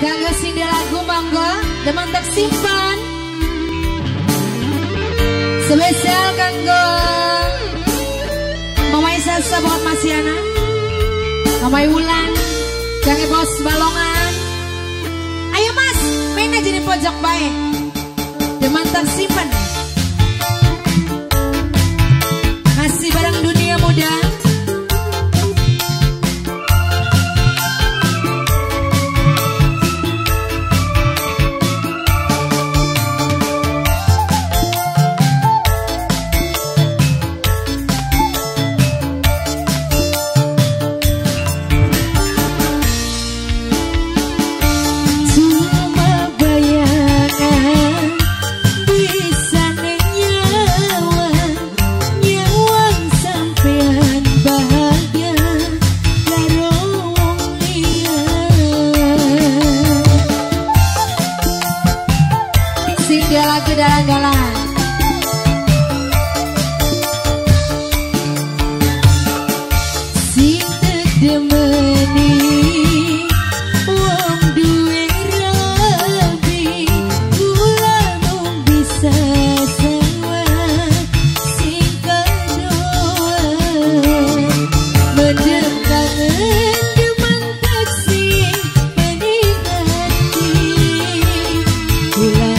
Kanggo sindi lagu monggo demen tak simpan. Spesial kanggo Mamai Sasa buat Mas Yana, Mamai Wulan, kangge Bos Balongan. Ayo Mas, main aja di pojok baik. Demen tak simpan. Masih bareng dunia muda. Dia lagi dalan-dalan. Sing tedemeni wong duwe rabi, kula mung bisa sewa sing kedua mendekangen demen taksi meningati kula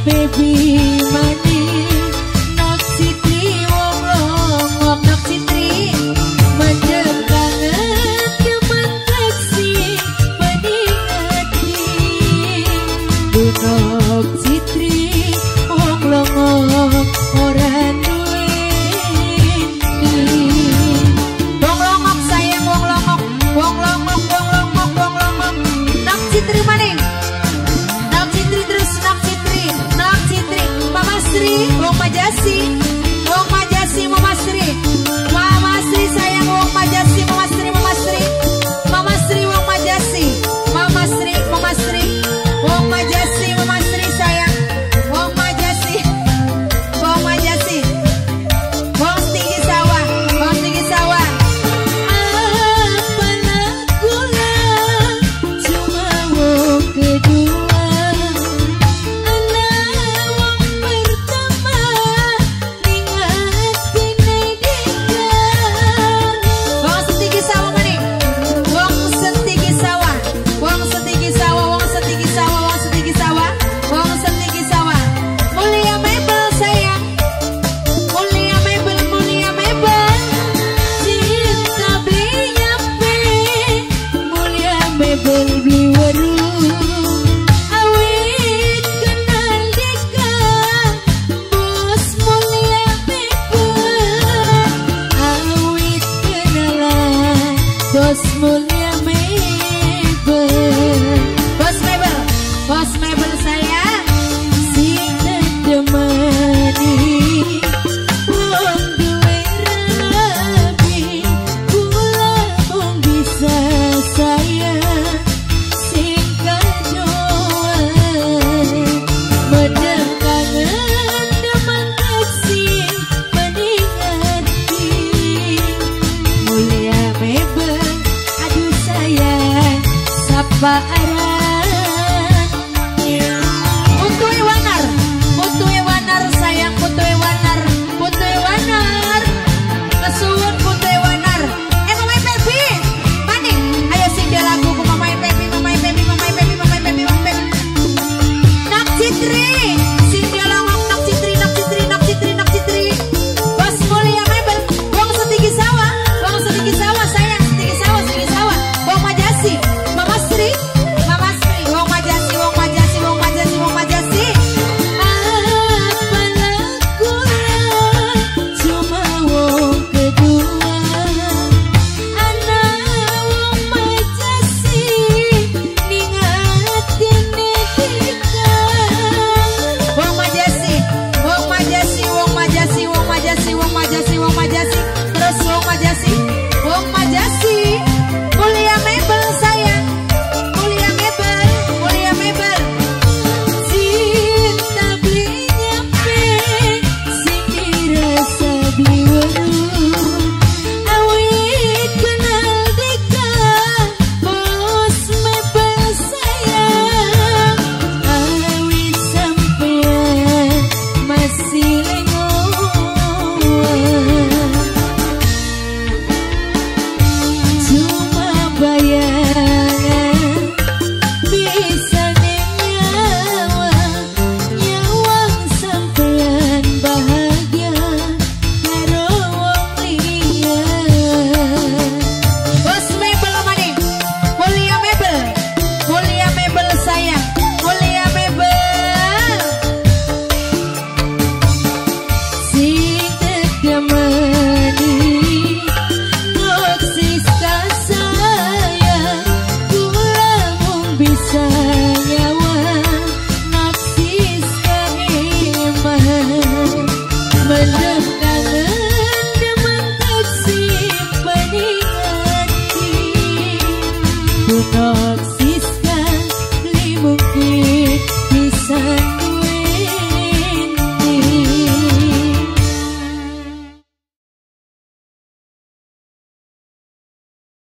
baby mani nok citri wong longok nok citri mendem kangen demen taksi meningati nok citri wong longok orang wong longok sayang wong longok wong longok wong longok wong longok nok citri maning nok citri terus nok citri Mama Sri wong Majasi Mama Sri sayang wong Majasi Mama Sri wong Majasi Mama Sri wong Majasi Mama Sri sayang wong Majasi wong setinggi sawah apalah gula cuma wong kedua anak wong pertama ningatin dika wong setinggi sawah maning wong setinggi sawah mulia mebel sayang mulia mebel cinta beli nyampe mulia mebel beli warung awit kenal dika bos mulia mebel awit kenalan bos mulia mebel bos mebel sayang sing nedemani wong duwe rabi kula mung bisa sayang sing kadoan medem kangen demen taksi meningati mulia mebel aduh sayang sapa aran Putui wanar sayang Putui wanar kesuwun Putui wanar Mamai Pepi maning ayo sing dia lagu ku Mamai Pepi nak citri